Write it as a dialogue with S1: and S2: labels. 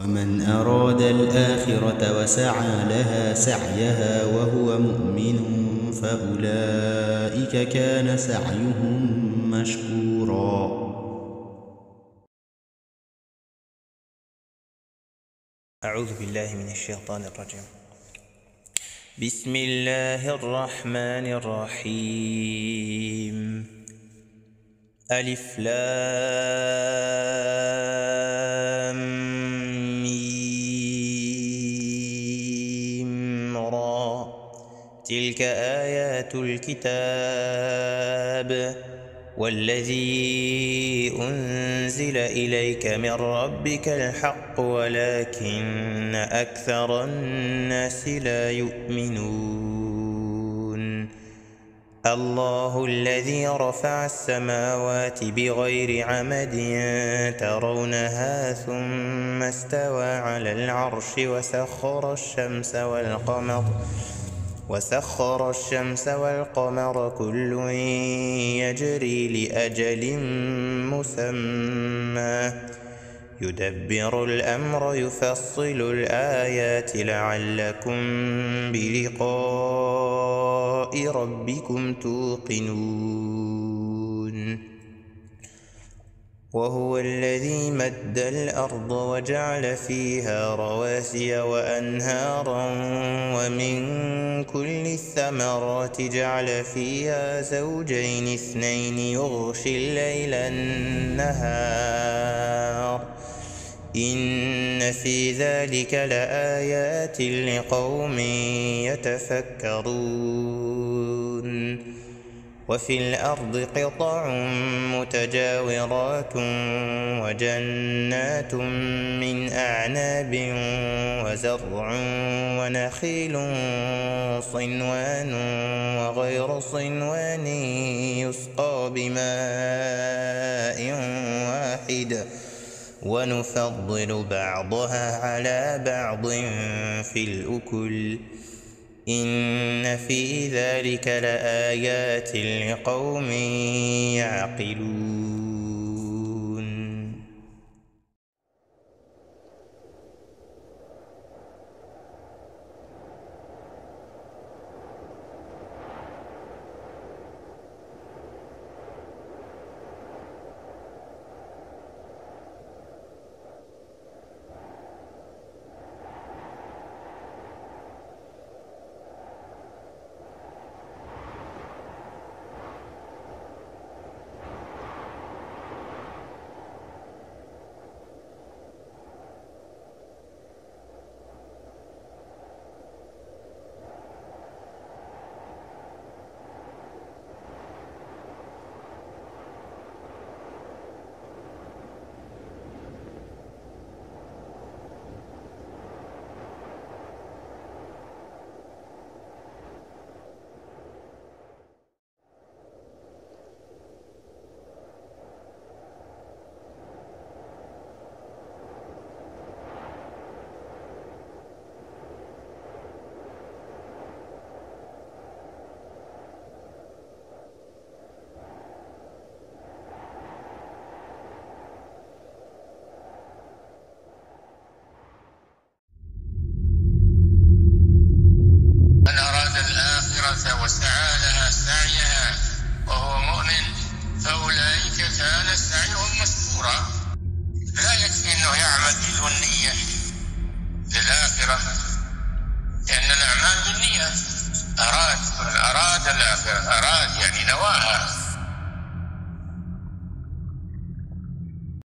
S1: ومن أراد الآخرة وسعى لها سعيها وهو مؤمن فأولئك كان سعيهم مشكورا.
S2: أعوذ بالله من الشيطان الرجيم. بسم الله الرحمن الرحيم. ألف لام ميم را. تلك آيات الكتاب والذي أنزل إليك من ربك الحق ولكن أكثر الناس لا يؤمنون. الله الذي رفع السماوات بغير عمد ترونها ثم استوى على العرش وسخر الشمس والقمر كل يجري لأجل مسمى يدبر الأمر يفصل الآيات لعلكم بلقاء ربكم توقنون. وهو الذي مد الأرض وجعل فيها رواسي وأنهارا ومن كل الثمرات جعل فيها زوجين اثنين يغشي الليل النهار إن في ذلك لآيات لقوم يتفكرون. وفي الأرض قطع متجاورات وجنات من أعناب وزرع ونخيل صنوان وغير صنوان يسقى بماء واحد ونفضل بعضها على بعض في الأكل إن في ذلك لآيات لقوم يعقلون.
S3: وسعى لها سعيها وهو مؤمن فأولئك كان سعيهم مشكورا. لا يكفي أنه يعمل له النية للآخرة، لأن الأعمال بالنية. أراد الآخرة، أراد يعني نوى